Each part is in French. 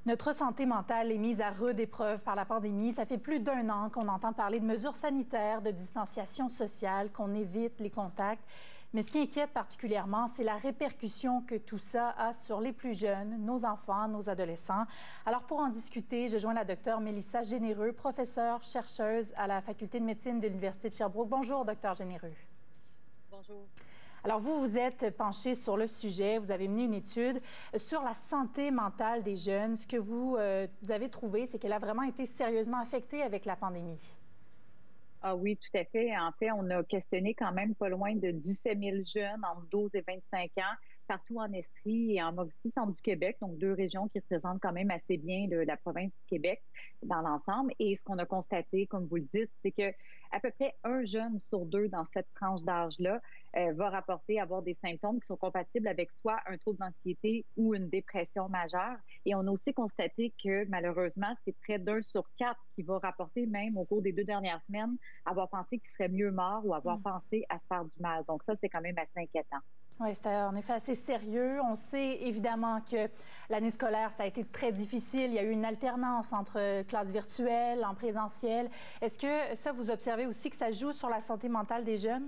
Notre santé mentale est mise à rude épreuve par la pandémie. Ça fait plus d'un an qu'on entend parler de mesures sanitaires, de distanciation sociale, qu'on évite les contacts. Mais ce qui inquiète particulièrement, c'est la répercussion que tout ça a sur les plus jeunes, nos enfants, nos adolescents. Alors, pour en discuter, je joins la docteure Mélissa Généreux, professeure, chercheuse à la Faculté de médecine de l'Université de Sherbrooke. Bonjour, docteur Généreux. Bonjour. Alors, vous vous êtes penché sur le sujet, vous avez mené une étude sur la santé mentale des jeunes. Ce que vous avez trouvé, c'est qu'elle a vraiment été sérieusement affectée avec la pandémie. Ah oui, tout à fait. En fait, on a questionné quand même pas loin de 17 000 jeunes entre 12 et 25 ans, partout en Estrie et en Mauricie-Centre du Québec, donc deux régions qui représentent quand même assez bien la province du Québec dans l'ensemble. Et ce qu'on a constaté, comme vous le dites, c'est que à peu près un jeune sur deux dans cette tranche d'âge-là va rapporter avoir des symptômes qui sont compatibles avec soit un trouble d'anxiété ou une dépression majeure. Et on a aussi constaté que malheureusement, c'est près d'un sur quatre qui va rapporter même au cours des 2 dernières semaines avoir pensé qu'il serait mieux mort ou avoir pensé à se faire du mal. Donc ça, c'est quand même assez inquiétant. Oui, c'est en effet assez sérieux. On sait évidemment que l'année scolaire, ça a été très difficile. Il y a eu une alternance entre classes virtuelles, en présentiel. Est-ce que ça, vous observez aussi que ça joue sur la santé mentale des jeunes?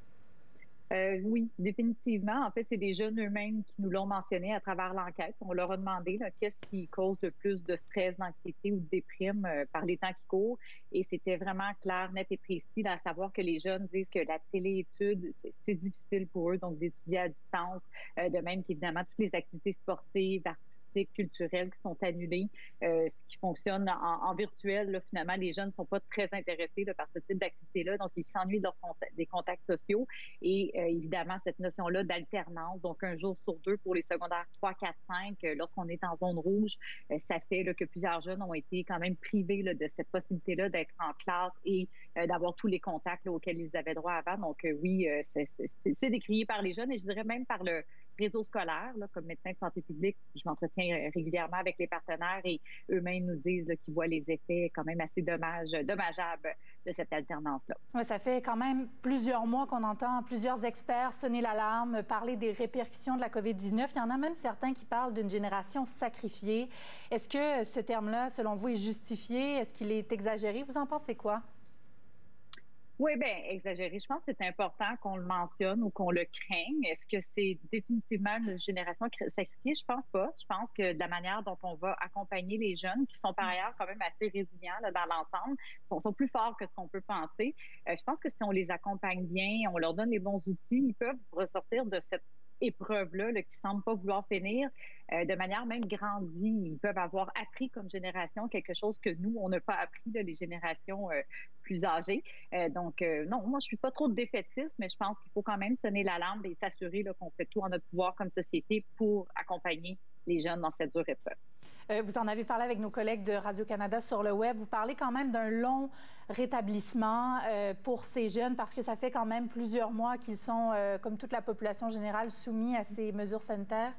Oui, définitivement. En fait, c'est des jeunes eux-mêmes qui nous l'ont mentionné à travers l'enquête. On leur a demandé qu'est-ce qui cause le plus de stress, d'anxiété ou de déprime par les temps qui courent. Et c'était vraiment clair, net et précis, à savoir que les jeunes disent que la téléétude, c'est difficile pour eux, donc d'étudier à distance, de même qu'évidemment toutes les activités sportives, artistiques, culturelles qui sont annulées, ce qui fonctionne en virtuel. Là, finalement, les jeunes ne sont pas très intéressés par ce type d'activité-là, donc ils s'ennuient des contacts sociaux. Et évidemment, cette notion-là d'alternance, donc un jour sur deux pour les secondaires 3, 4, 5, lorsqu'on est en zone rouge, ça fait que plusieurs jeunes ont été quand même privés de cette possibilité-là d'être en classe et d'avoir tous les contacts auxquels ils avaient droit avant. Donc oui, c'est décrié par les jeunes et je dirais même par le réseau scolaire. Là, comme médecin de santé publique, je m'entretiens régulièrement avec les partenaires et eux-mêmes nous disent qu'ils voient les effets quand même assez dommageables de cette alternance-là. Oui, ça fait quand même plusieurs mois qu'on entend plusieurs experts sonner l'alarme, parler des répercussions de la COVID-19. Il y en a même certains qui parlent d'une génération sacrifiée. Est-ce que ce terme-là, selon vous, est justifié? Est-ce qu'il est exagéré? Vous en pensez quoi? Oui, bien, exagéré. Je pense que c'est important qu'on le mentionne ou qu'on le craigne. Est-ce que c'est définitivement une génération sacrifiée? Je pense pas. Je pense que de la manière dont on va accompagner les jeunes, qui sont par ailleurs quand même assez résilients dans l'ensemble, sont plus forts que ce qu'on peut penser. Je pense que si on les accompagne bien, on leur donne les bons outils, ils peuvent ressortir de cette épreuve-là qui semble pas vouloir finir de manière même grandie. Ils peuvent avoir appris comme génération quelque chose que nous, on n'a pas appris, les générations plus âgées. Non, moi, je suis pas trop de défaitiste, mais je pense qu'il faut quand même sonner l'alarme et s'assurer qu'on fait tout en notre pouvoir comme société pour accompagner les jeunes dans cette dure épreuve. Vous en avez parlé avec nos collègues de Radio-Canada sur le web. Vous parlez quand même d'un long rétablissement pour ces jeunes parce que ça fait quand même plusieurs mois qu'ils sont, comme toute la population générale, soumis à ces mesures sanitaires.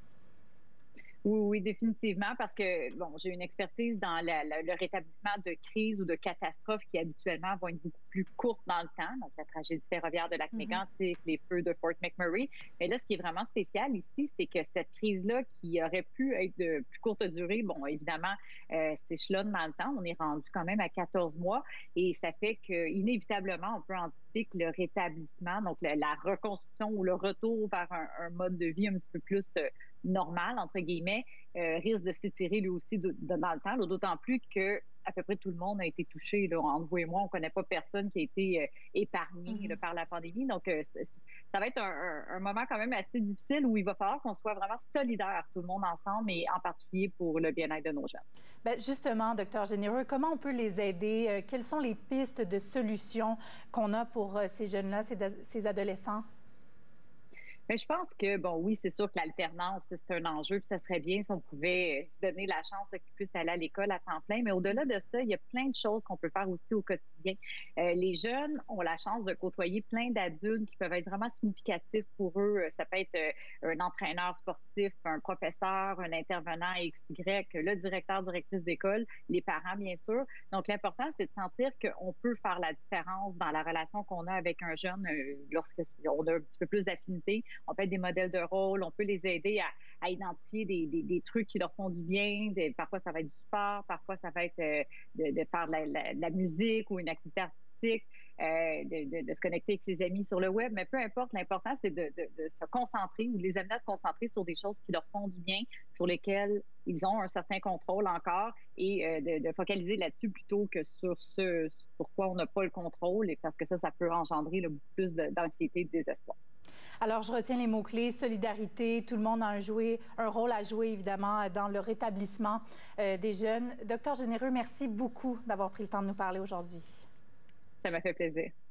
Oui, oui, définitivement, parce que, bon, j'ai une expertise dans le rétablissement de crise ou de catastrophes qui habituellement vont être beaucoup plus courtes dans le temps, donc la tragédie ferroviaire de Lac-Mégantic, les feux de Fort McMurray. Mais là, ce qui est vraiment spécial ici, c'est que cette crise-là, qui aurait pu être de plus courte durée, bon, évidemment, s'échelonne dans le temps. On est rendu quand même à 14 mois et ça fait que, inévitablement, on peut anticiper que le rétablissement, donc la reconstruction ou le retour vers un mode de vie un petit peu plus normal, entre guillemets, risque de s'étirer lui aussi dans le temps, d'autant plus que à peu près tout le monde a été touché. Là, entre vous et moi, on ne connaît pas personne qui a été épargné par la pandémie. Donc, ça va être un moment quand même assez difficile où il va falloir qu'on soit vraiment solidaires, tout le monde ensemble, et en particulier pour le bien-être de nos jeunes. Bien, justement, docteur Généreux, comment on peut les aider? Quelles sont les pistes de solutions qu'on a pour ces jeunes-là, ces adolescents? Mais je pense que, bon, oui, c'est sûr que l'alternance, c'est un enjeu, puis ça serait bien si on pouvait se donner la chance qu'ils puissent aller à l'école à temps plein. Mais au-delà de ça, il y a plein de choses qu'on peut faire aussi au quotidien. Les jeunes ont la chance de côtoyer plein d'adultes qui peuvent être vraiment significatifs pour eux. Ça peut être un entraîneur sportif, un professeur, un intervenant XY, le directeur, directrice d'école, les parents, bien sûr. Donc, l'important, c'est de sentir qu'on peut faire la différence dans la relation qu'on a avec un jeune lorsque on a un petit peu plus d'affinité On peut être des modèles de rôle, on peut les aider à identifier des trucs qui leur font du bien. Parfois, ça va être du sport, parfois, ça va être de faire de la musique ou une activité artistique. De se connecter avec ses amis sur le web, mais peu importe, l'important, c'est de se concentrer ou de les amener à se concentrer sur des choses qui leur font du bien, sur lesquelles ils ont un certain contrôle encore et de focaliser là-dessus plutôt que sur ce sur quoi on n'a pas le contrôle, et parce que ça peut engendrer beaucoup plus d'anxiété et de désespoir. Alors, je retiens les mots-clés, solidarité, tout le monde a un rôle à jouer, évidemment, dans le rétablissement des jeunes. Docteur Généreux, merci beaucoup d'avoir pris le temps de nous parler aujourd'hui. Ça m'a fait plaisir.